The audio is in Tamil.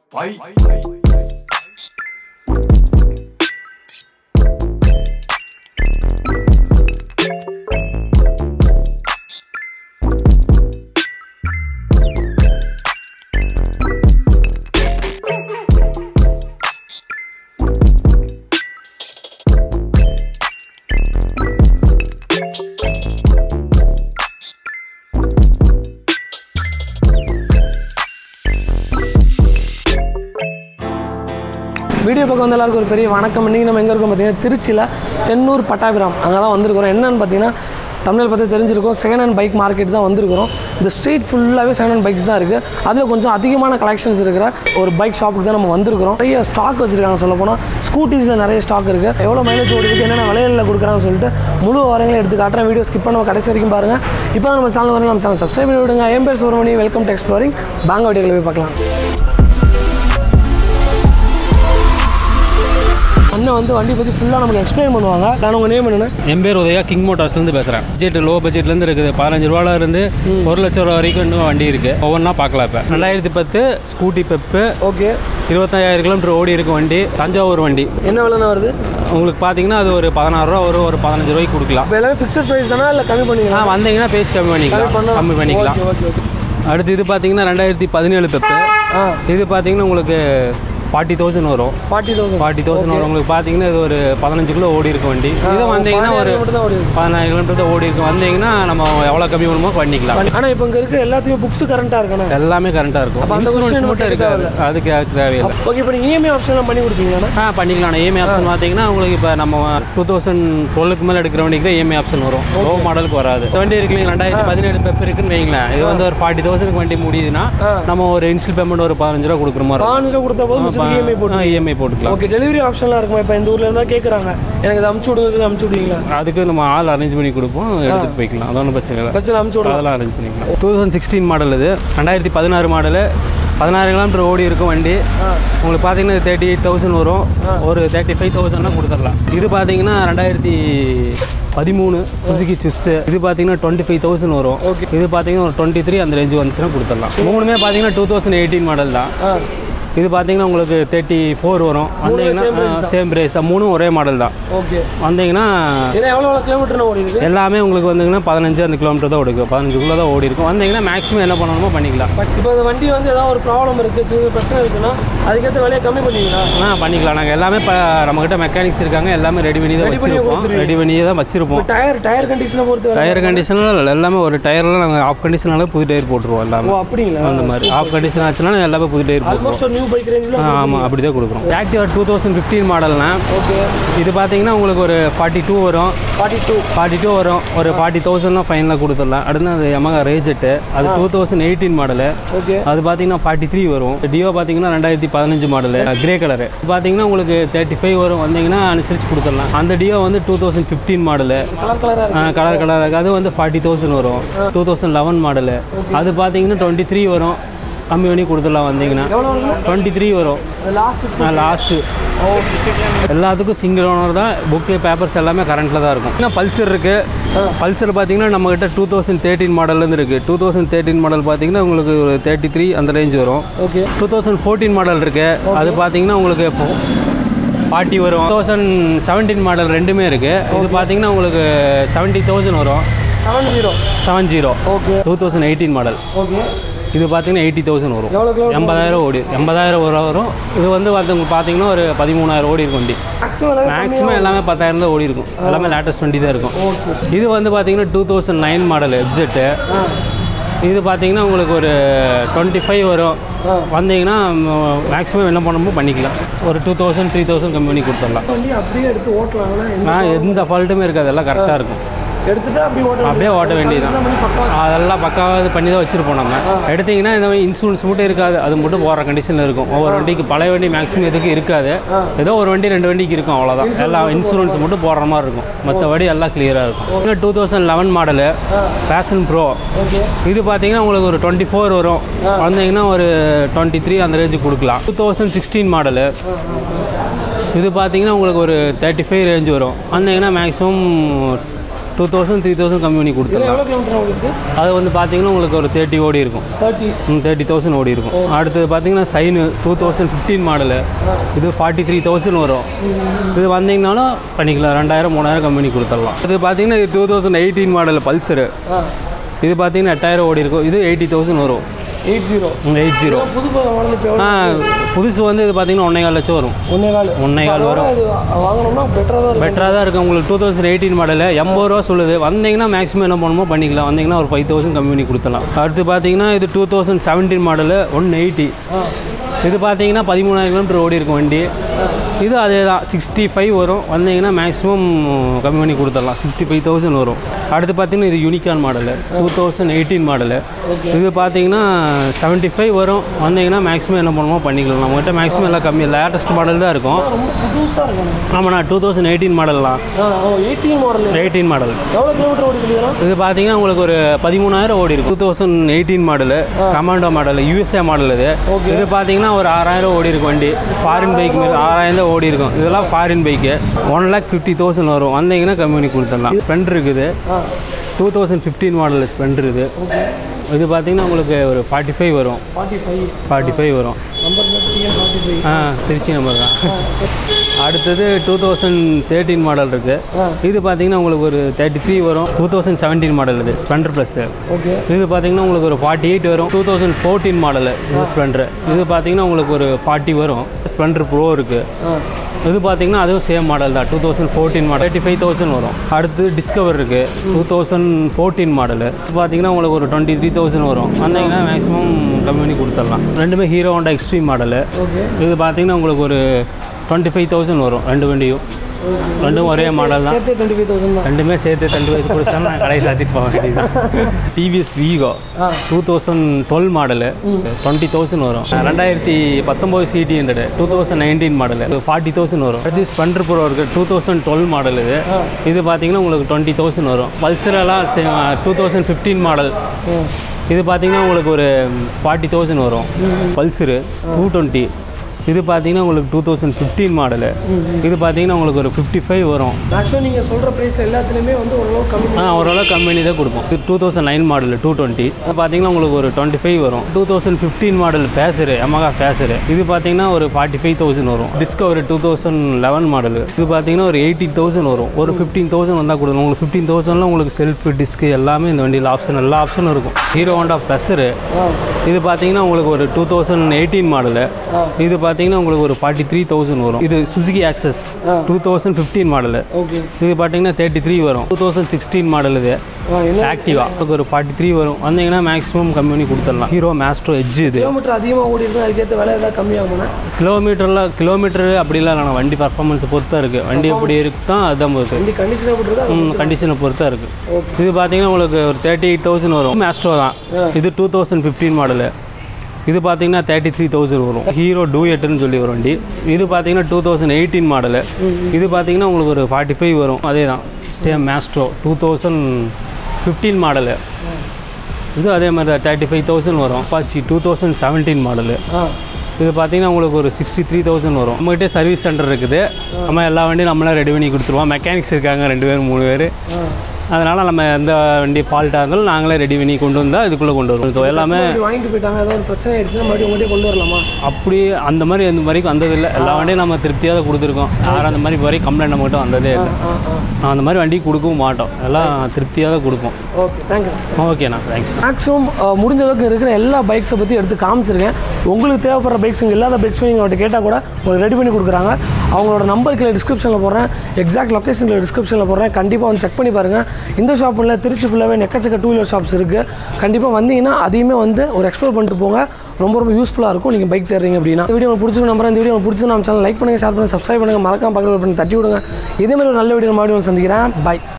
Bye. வீடியோ பக்கம் வந்து எல்லாருக்கும் ஒரு பெரிய வணக்கம். இன்றைக்கி நம்ம எங்கே இருக்கோம் பார்த்தீங்கன்னா திருச்சியில் தென்னூர் பட்டாபிராம் அங்கே தான் வந்திருக்கிறோம். என்னென்னு பார்த்தீங்கன்னா தமிழில் பார்த்து தெரிஞ்சிருக்கோம், செகண்ட் ஹேண்ட் பைக் மார்க்கெட் தான் வந்திருக்கிறோம். இந்த ஸ்ட்ரீட் ஃபுல்லாகவே செகண்ட் ஹேண்ட் பைக்ஸ் தான் இருக்குது. அதில் கொஞ்சம் அதிகமான கலெக்ஷன்ஸ் இருக்கிற ஒரு பைக் ஷாப்புக்கு தான் நம்ம வந்திருக்கிறோம். நிறைய ஸ்டாக் வச்சுருக்காங்க. சொல்ல போனால் ஸ்கூட்டிஸில் நிறைய ஸ்டாக் இருக்குது. எவ்வளோ மைலேஜ் ஓடிருக்கு, என்னென்ன விலையில் கொடுக்குறாங்கன்னு சொல்லிட்டு முழு வரங்களை எடுத்து காட்டுறேன். வீடியோ ஸ்கிப் பண்ண கடைசி வரைக்கும் பாருங்கள். இப்போ தான் நம்ம சேனல் வரணும், நம்ம சேனல் சப்ஸ்கிரைப் பண்ணி விடுங்க. என் பேர் சுரமணி, வெல்கம் டு எக்ஸ்ப்ளோரிங். பேங்க வீடியோவில் போய் பார்க்கலாம். அண்ணன் வந்து வண்டி பற்றி ஃபுல்லாக நமக்கு எக்ஸ்பிளைன் பண்ணுவாங்க. நான் உங்கள் நேம் என்னென்ன? என் பேர் உதயா, கிங் மோட்டார்ஸ்லேருந்து பேசுகிறேன். பட்ஜெட் லோ பட்ஜெட்லேருந்து இருக்குது. 15 ரூபாயிலேருந்து 1 லட்சம் ரூபா வரைக்கும் இன்னும் வண்டி இருக்குது. ஒவ்வொன்றா பார்க்கலாம். இப்போ 2010 ஸ்கூட்டி பெப்பு. ஓகே. 25,000 கிலோமீட்டர் ஓடி இருக்கு வண்டி. தஞ்சாவூர் வண்டி. என்ன விலைனா வருது உங்களுக்கு? பார்த்தீங்கன்னா அது ஒரு 16 ரூபா வரும். ஒரு 15 ரூபாய்க்கு கொடுக்கலாம். இப்போ எல்லாமே ஃபிக்ஸட் ப்ரைஸ் தானே, இல்லை கம்மி பண்ணிக்கலாம்? வந்தீங்கன்னா பேசி கம்மி பண்ணிக்கலாம். அடுத்து இது பார்த்தீங்கன்னா 2017 பெப்பு. இது பார்த்தீங்கன்னா உங்களுக்கு 40,000 வரும். 40,000 வரும். உங்களுக்கு பார்த்தீங்கன்னா இது ஒரு 15 கிலோ ஓடி இருக்கும் வண்டி. இதை வந்தீங்கன்னா ஒரு 15 கிலோமீட்டர் தான் ஓடி இருக்கும். வந்தீங்கன்னா நம்ம எவ்வளோ கம்மி பண்ணுமோ பண்ணிக்கலாம். ஆனால் இப்போ இங்கே இருக்க எல்லாத்தையும் புக்ஸ் கரண்ட்டாக இருக்கணும். எல்லாமே கரண்ட்டாக இருக்கும். இன்சூரன்ஸ் மட்டும் இருக்காது, அதுக்கு தேவையில்லை. ஓகே. இப்போ நீங்கள் இஎம்ஐ ஆப்ஷன்லாம் பண்ணி கொடுப்பீங்களா? பண்ணிக்கலாம். இஎம்ஐ ஆப்ஷன் பார்த்தீங்கன்னா உங்களுக்கு இப்போ நம்ம 2012க்கு மேலே எடுக்கிற வண்டிக்கு இஎம்ஐ ஆப்ஷன் வரும். லோ மாடலுக்கு வராது. வண்டி இருக்கு 2017 பெப் இருக்குன்னு வைங்களேன். இது வந்து ஒரு 40,000 வண்டி முடியுதுன்னா நம்ம ஒரு இன்ஷியல் பேமெண்ட் ஒரு 15 ரூபா கொடுக்குற மாதிரி. 15 ரூபா கொடுத்தா போதும், இஎம்ஐ போட்டுக்கலாம். ஓகே. டெலிவரி ஆப்ஷன்லாம் இருக்குமா? இப்போ இந்த ஊரில் இருந்தால் கேட்குறாங்க, எனக்கு இதை அமுச்சு விடுங்க, அமுச்சு விடுவீங்களா? அதுக்கு நம்ம ஆள் அரேஞ்ச் பண்ணி கொடுப்போம், எடுத்துகிட்டு போய்க்கலாம். அது ஒன்றும் பிரச்சனை இல்லை. அமுச்சு விடுவோம், அதெல்லாம் அரேஞ்ச் பண்ணிக்கலாம். 2016 மாடல். இது 2016 மாடலு. 16 கிலோமீட்டர் ஓடி இருக்கும் வண்டி. உங்களுக்கு பார்த்தீங்கன்னா 38,000 வரும். ஒரு 35,000 கொடுத்துடலாம். இது பார்த்தீங்கன்னா 2013 சுசுகி சுஸ்ஸு. இது பார்த்தீங்கன்னா 25,000 வரும். ஓகே. இது பார்த்தீங்கன்னா ஒரு 23 அந்த ரேஞ்சு வந்துச்சுன்னா கொடுத்துடலாம். மூணுமே பார்த்தீங்கன்னா 2018 மாடல் தான். இது பார்த்தீங்கன்னா உங்களுக்கு 34 வரும். வந்தீங்கன்னா சேம் பிரைஸ். மூணும் ஒரே மாடல் தான். ஓகே. வந்தீங்கன்னா எவ்வளோ கிலோமீட்டர் ஓடி இருக்கு? எல்லாமே உங்களுக்கு வந்தீங்கன்னா 15 அந்த கிலோமீட்டர் தான் ஓடிக்கும். 15 கிலோ தான் ஓடி இருக்கும். வந்தீங்கன்னா மேக்ஸிமம் என்ன பண்ணணுமோ பண்ணிக்கலாம். இப்போ இந்த வண்டி வந்து ஏதாவது ஒரு ப்ராப்ளம் இருக்குது, பிரச்சனை இருக்குன்னா அதுக்கேற்ற விலையை கம்மி பண்ணிக்கலாம். பண்ணிக்கலாம். நாங்கள் எல்லாமே இப்போ நம்மகிட்ட மெக்கானிக்ஸ் இருக்காங்க. எல்லாமே ரெடி பண்ணி தான் வச்சிருப்போம். ரெடி பண்ணி தான் வச்சிருப்போம். டயர் கண்டிஷனை பொறுத்து டயர் கண்டிஷனில் எல்லாமே ஒரு டயர்லாம் நாங்கள் ஆஃப் கண்டிஷனால புது டயர் போட்டுருவோம். எல்லாமே அப்படிங்களா? அந்த மாதிரி ஆஃப் கண்டிஷன் ஆச்சுன்னா எல்லாமே புது டயர் போட்டுருவோம். ஆமாம், அப்படி தான் கொடுக்குறோம். ஆக்டிவா 2015 மாடல்னா. ஓகே. இது பார்த்தீங்கன்னா உங்களுக்கு ஒரு 42 வரும். 42 வரும். ஒரு 40,000 ஃபைனலாக கொடுத்துடலாம். அடுத்து அது யமஹா ரேஜெட்டு. அது 2018 மாடலு. ஓகே. அது பார்த்தீங்கன்னா 43 வரும். டியோ பார்த்தீங்கன்னா 2015 மாடலு, கிரே கலரு. பார்த்தீங்கன்னா உங்களுக்கு 35 வரும். வந்தீங்கன்னா அனுசரித்து கொடுத்துடலாம். அந்த டியோ வந்து 2015 மாடலு, கலர் கலராக. அது வந்து 40,000 வரும். 2011 மாடலு. அது பார்த்தீங்கன்னா 23 வரும். கம்மி பண்ணி கொடுத்துடலாம். வந்தீங்கன்னா 23 வரும். லாஸ்ட்டு எல்லாத்துக்கும் சிங்கிள் ஓனர் தான். புக்கு பேப்பர்ஸ் எல்லாமே கரண்ட்டில் தான் இருக்கும். இன்னும் பல்சர் இருக்குது. பல்சர் பார்த்தீங்கன்னா நம்மகிட்ட 2013 மாடல்லேருந்து இருக்குது. 2013 மாடல் பார்த்தீங்கன்னா உங்களுக்கு ஒரு 33 அந்த ரேஞ்ச் வரும். ஓகே. 2014 மாடல் இருக்குது. அது பார்த்தீங்கன்னா உங்களுக்கு 40 வரும். 2017 மாடல் ரெண்டுமே இருக்குது. இது பார்த்தீங்கன்னா உங்களுக்கு 70,000 வரும். 70. ஓகே. 2018 மாடல். ஓகே. இது பார்த்தீங்கன்னா 80,000 வரும். 80,000 ஓடி 80,000 வரும். இது வந்து பார்த்தீங்கன்னா ஒரு 13,000 ஓடி இருக்கும் வண்டி. மேக்ஸிமம் எல்லாமே 10,000 தான் ஓடி இருக்கும். எல்லாமே லேட்டஸ்ட் வண்டி தான் இருக்கும். இது வந்து பார்த்தீங்கன்னா 2009 மாடல் எப்செட்டு. இது பார்த்தீங்கன்னா உங்களுக்கு ஒரு 25 வரும். வந்தீங்கன்னா மேக்ஸிமம் என்ன பண்ணணுமோ பண்ணிக்கலாம். ஒரு 2,000 3,000 கம்மி பண்ணி கொடுத்துடலாம். அப்படியே எடுத்து ஓட்டலாம். எந்த ஃபால்ட்டுமே இருக்காது. எல்லாம் கரெக்டாக இருக்கும். எடுத்துகிட்டு அப்படியே ஓட்ட வேண்டியதுதான். அதெல்லாம் பக்காவாக பண்ணி தான் வச்சுருப்போம். நம்ம எடுத்திங்கன்னா இந்த மாதிரி இன்சூரன்ஸ் மட்டும் இருக்காது. அது மட்டும் போகிற கண்டிஷனில் இருக்கும். ஒவ்வொரு வண்டிக்கு பழைய வண்டி மேக்ஸிமம் எதுக்கு இருக்காது. ஏதோ ஒரு வண்டி 2 வண்டிக்கு இருக்கும், அவ்வளோதான். எல்லாம் இன்சூரன்ஸ் மட்டும் போடுற மாதிரி இருக்கும். மற்றபடி எல்லாம் கிளியராக இருக்கும். இன்னும் 2011 மாடலு பேஷன் ப்ரோ. இது பார்த்தீங்கன்னா உங்களுக்கு ஒரு 24 வரும். வந்தீங்கன்னா ஒரு 23 அந்த ரேஞ்சு கொடுக்கலாம். 2016 மாடலு. இது பார்த்தீங்கன்னா உங்களுக்கு ஒரு 35 ரேஞ்சு வரும். வந்தீங்கன்னா மேக்ஸிமம் 2000 3000 கம்மி பண்ணி கொடுத்துடலாம். எவ்வளோ கிலோமீட்டர் உங்களுக்கு? அது வந்து பார்த்தீங்கன்னா உங்களுக்கு ஒரு 30 ஓடி இருக்கும். 30,000 ஓடி இருக்கும். அடுத்தது பார்த்தீங்கன்னா சைனு 2015 மாடலு, இது 43,000 வரும். இது வந்தீங்கன்னாலும் பண்ணிக்கலாம், 2000 3000 கம்மி பண்ணி கொடுத்துடலாம். இது பார்த்தீங்கன்னா இது 2018 மாடல் பல்சரு, இது பார்த்தீங்கன்னா 8000 ஓடி இருக்கும். இது 80,000 வரும். 80 புது மாடல் இப்போ புதுசு வந்து இது பார்த்தீங்கன்னா 1.25 லட்சம் வரும். 1.25 வரும். வாங்கணும்னா பெட்டராக தான் இருக்குது. உங்களுக்கு 2018 மாடலு 80 ரூபா சொல்லுது. வந்தீங்கன்னா மேக்ஸிமம் என்ன பண்ணுமோ பண்ணிக்கலாம். வந்தீங்கன்னா ஒரு 5,000 கம்மி பண்ணி கொடுத்துடலாம். அடுத்து பார்த்தீங்கன்னா இது 2017 மாடலு 180, இது பார்த்தீங்கன்னா 13,000 கிலோமீட்டர் ஓடி இருக்கும் வண்டி. இது அதே தான் 65 வரும். வந்தீங்கன்னா மேக்ஸிமம் கம்மி பண்ணி கொடுத்துடலாம், 65,000 வரும். அடுத்து பார்த்தீங்கன்னா இது யூனிகான் மாடலு 2018 மாடலு, இது பார்த்தீங்கன்னா 75 வரும். வந்தீங்கன்னா மேக்ஸிமம் என்ன பண்ணுவோம் பண்ணிக்கலாம். நம்மகிட்ட மேக்ஸிமம் எல்லாம் கம்மி லேட்டஸ்ட் மாடல் தான் இருக்கும். புதுசாக இருக்கும். ஆமாண்ணா 2018 மாடல்லாம். 18 மாடல் எவ்வளோ கிலோமீட்டர் ஓடி இருக்குதுன்னா? இது பார்த்தீங்கன்னா உங்களுக்கு ஒரு 13,000 ஓடி இருக்கும். 2018 மாடலு கமாண்டோ மாடல், USA மாடல். இது பார்த்தீங்கன்னா ஒரு 6,000 ஓடி இருக்கும் வண்டி. ஃபாரின் பைக் மாரி 6,000 ஓடி இருக்கும். இதெல்லாம் ஃபாரின் பைக்கு 1,50,000 வரும். வந்தீங்கன்னா கம்மி பண்ணி கொடுத்துடலாம். ஸ்ப்ளெண்டர் இருக்குது 2015 மாடல் ஸ்ப்ளெண்டர். இது பார்த்தீங்கன்னா உங்களுக்கு ஒரு 45 வரும். 45 வரும். திருச்சி நம்பர் தான். அடுத்தது 2013 மாடல் இருக்குது. இது பார்த்தீங்கன்னா உங்களுக்கு ஒரு 33 வரும். 2017 மாடல் இது ஸ்ப்ளெண்டர் ப்ளஸ்ஸு. இது பார்த்தீங்கன்னா உங்களுக்கு ஒரு 48 வரும். 2014 மாடலு இது ஸ்ப்ளெண்டர். இது பார்த்தீங்கன்னா உங்களுக்கு ஒரு 40 வரும். ஸ்ப்ளெண்டர் ப்ரோ இருக்குது. இது பார்த்தீங்கன்னா அதுவும் சேம் மாடல் தான் 2014 மாடல் 35,000 வரும். அடுத்து டிஸ்கவர் இருக்குது 2014 மாடலு. இது பார்த்தீங்கன்னா உங்களுக்கு ஒரு 23,000 வரும். வந்தீங்கன்னா மேக்ஸிமம் கம்மி பண்ணி கொடுத்துடலாம். ரெண்டுமே ஹீரோ ஹோண்டா எக்ஸ்ட்ரீம் மாடலு. இது பார்த்தீங்கன்னா உங்களுக்கு ஒரு 25,000 வரும். ரெண்டு வண்டியும் ரெண்டும் ஒரே மாடல் தான். ரெண்டுமே சேர்த்து 25 கொடுத்தா நான் கடையில் சாத்திட்டு போக வேண்டியதுதான். டிவிஎஸ் வீகோ 2012 மாடலு 20,000 வரும். 2019 CT100 2019 மாடலு 40,000 வரும். அடுத்து ஸ்ப்ளெண்டர் ப்ரோ இருக்குது 2012 மாடல். இது பார்த்தீங்கன்னா உங்களுக்கு 20,000 வரும். பல்சரெல்லாம் 2015 மாடல். இது பார்த்தீங்கன்னா உங்களுக்கு ஒரு 40,000 வரும். பல்சரு 220. இது பார்த்தீங்கன்னா உங்களுக்கு 2015 மாடலு. இது பார்த்தீங்கன்னா உங்களுக்கு ஒரு 55 வரும். ஆக்சுவலாக நீங்கள் சொல்கிற ப்ரைஸில் எல்லாத்துலேயுமே வந்து ஓரளவு கம்மி ஓரளவு கம்பெனி தான் கொடுப்போம். இது 2009 மாடலு 220. இது பார்த்தீங்கன்னா உங்களுக்கு ஒரு 25 வரும். 2015 மாடல் ஃபேஸரு Yamaha ஃபேஸரு. இது பார்த்தீங்கன்னா ஒரு 45,000 வரும். Discover 2011 model. இது பார்த்தீங்கன்னா ஒரு 80,000 வரும். ஒரு 15,000 வந்தால் கொடுக்கணும். உங்களுக்கு 15,000ல உங்களுக்கு செல்ஃப் டிஸ்க்கு எல்லாமே இந்த வண்டியில் ஆப்ஷன் எல்லா ஆப்ஷனும் இருக்கும். Hero Honda Pleasure. இது பார்த்தீங்கன்னா உங்களுக்கு ஒரு 2018 மாடலு. இது பார்த்தீங்கன்னா உங்களுக்கு ஒரு 43,000 வரும். இது சுசுகி ஆக்சஸ் 2015 மாடலு. இது பார்த்தீங்கன்னா 33 வரும். 2016 மாடல். இது ஆக்டிவா ஒரு 43 வரும். வந்தீங்கன்னா மேக்ஸிமம் கம்மி பண்ணி கொடுத்துடலாம். Hero Maestro Edge. இது கிலோமீட்டர் அதிகமாக ஓடி இருக்குது, அதுக்கேற்ற விலை ஏதாவது கம்மியாகும்னா? கிலோமீட்டர் அப்படிலாம் இல்லை. வண்டி பர்ஃபார்மன்ஸை பொறுத்தா இருக்குது. வண்டி எப்படி இருக்குதான் அதுதான் பொறுத்து. வண்டி கண்டிஷனை பொறுத்தா இருக்குது. இது பார்த்தீங்கன்னா உங்களுக்கு ஒரு 38,000 வரும். மேஸ்ட்ரோ தான். இது 2015 மாடலு. இது பார்த்தீங்கன்னா 33,000 வரும். ஹீரோ டூயட்டுன்னு சொல்லி ஒரு வண்டி. இது பார்த்தீங்கன்னா 2018 மாடலு. இது பார்த்தீங்கன்னா உங்களுக்கு ஒரு 45 வரும். அதே தான் சேம் மேஸ்ட்ரோ 2015 மாடலு. இது அதே மாதிரி தான் 35,000 வரும். Apache 2017 model. இது பார்த்தீங்கன்னா உங்களுக்கு ஒரு 63,000 வரும். நம்மகிட்டே சர்வீஸ் சென்டர் இருக்குது. நம்ம எல்லா வண்டியும் நம்மளாம் ரெடி பண்ணி கொடுத்துருவோம். மெக்கானிக்ஸ் இருக்காங்க 2 பேர் 3 பேர். அதனால் நம்ம எந்த வண்டி ஃபால்ட்டாக இருந்தாலும் நாங்களே ரெடி பண்ணி கொண்டு வந்தால் இதுக்குள்ளே கொண்டு வருவோம். எல்லாமே வாங்கிட்டு போயிட்டாங்க, ஏதாவது பிரச்சனை ஆயிடுச்சுன்னா மறுபடியும் உங்கள்கிட்ட கொண்டு வரலாமா? அப்படி அந்த மாதிரி எந்த வரைக்கும் வந்ததில்லை. எல்லா வண்டியும் நம்ம திருப்தியாக கொடுத்துருக்கோம். யாரும் அந்த மாதிரி வரைக்கும் கம்ப்ளைண்ட் நம்மகிட்ட வந்ததே இல்லை. நான் அந்த மாதிரி வண்டி கொடுக்கவும் மாட்டோம். எல்லாம் திருப்தியாக தான் கொடுப்போம். Okay, thank you. ஓகேண்ணா, தேங்க்ஸ். மேக்ஸிமம் முடிஞ்ச அளவுக்கு இருக்கிற எல்லா பைக்ஸை பற்றி எடுத்து காமிச்சிருக்கேன். உங்களுக்கு தேவைப்படுற பைக்ஸ் இங்கே இல்லாத பைக்ஸும் நீங்கள் அவர்கிட்ட கேட்டால் கூட உங்களுக்கு ரெடி பண்ணி கொடுக்குறாங்க. அவங்களோட நம்பருக்கு டிஸ்கிரிப்ஷனில் போடுறேன், எக்ஸாக்ட் லொக்கேஷனில் டிஸ்கிரிப்ஷனில் போடுறேன். கண்டிப்பாக வந்து செக் பண்ணி பாருங்கள். இந்த ஷாப்பில் திருச்சி ஃபுல்லாகவே எக்கச்சக்க 2 வீலர் ஷாப்ஸ் இருக்குது. கண்டிப்பாக வந்தீங்கன்னா அதையுமே வந்து ஒரு எக்ஸ்ப்ளோர் பண்ணிட்டு போங்க. ரொம்ப யூஸ்ஃபுல்லாக இருக்கும் நீங்கள் பைக் தேடுறீங்க அப்படின்னா. இந்த வீடியோ உங்களுக்கு பிடிச்சிருக்க நம்புறேன். இந்த வீடியோ உங்களுக்கு பிடிச்சி நம்ம சேனல் லைக் பண்ணுங்கள், ஷேர் பண்ணுங்கள், சப்ஸ்கிரைப் பண்ணுங்கள், மறக்காம பக்கத்தில் பண்ணி தட்டி விடுங்க. இதே மாதிரி ஒரு நல்ல வீடியோ மறுபடியும் சந்திக்கிறேன். பை.